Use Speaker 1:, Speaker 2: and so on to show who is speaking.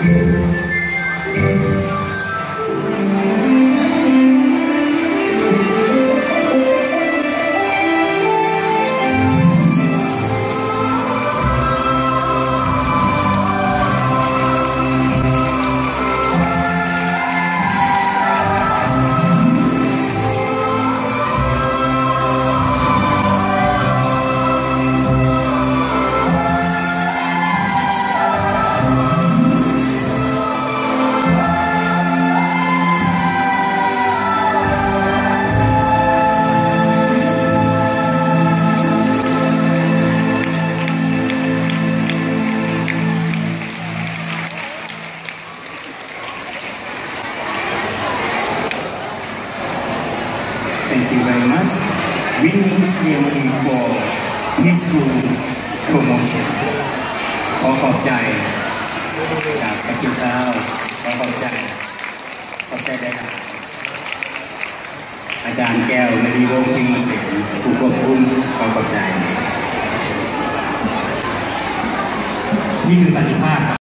Speaker 1: Thank you very much. Winning ceremony for peaceful promotion. ขอขอบใจจากพระคุณเจ้าขอขอบใจได้ครับอาจารย์แก้วมณีวงศ์พิมพ์เสนผู้ควบคุมขอขอบใจ
Speaker 2: นี่คือสันติภาพ